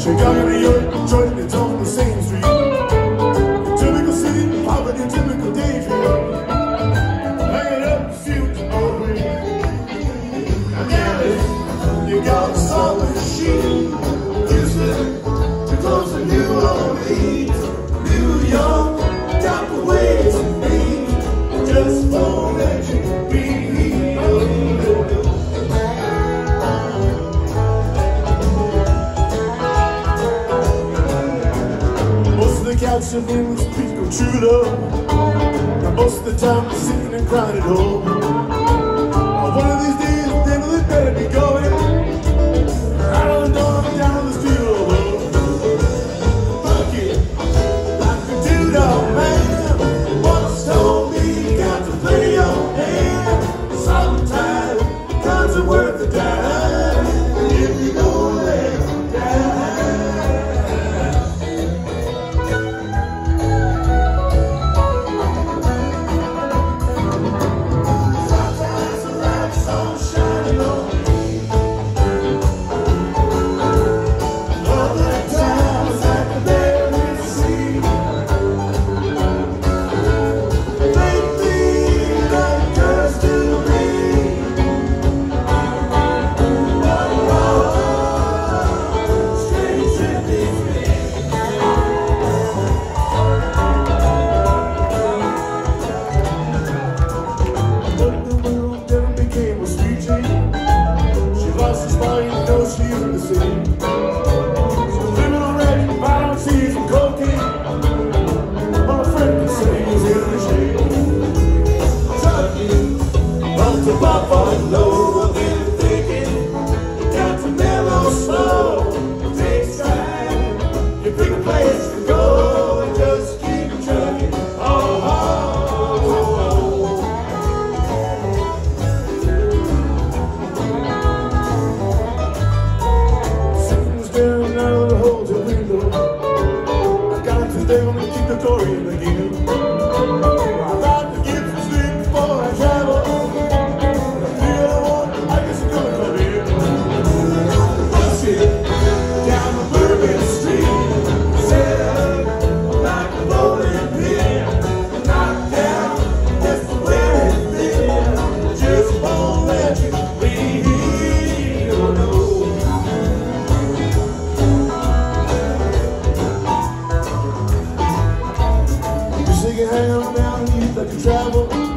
Chicago, New York, Detroit, it's on the same street. Typical city, poverty, typical daydream. Hanging up, shoot away. And Dallas, you got a solid sheet. Houston, too close to New Orleans. New York, got the ways to be. Just won't let you be. Couch of English people, true love. Now most of the time I'm sitting and crying at home. One of these days, devil, it better be going. Right on the door, down the street, fuck it, like a dude-dog man once told me, got to play your hand. Sometimes guns are worth the dime if you don't let them down. Hang down, you like to travel.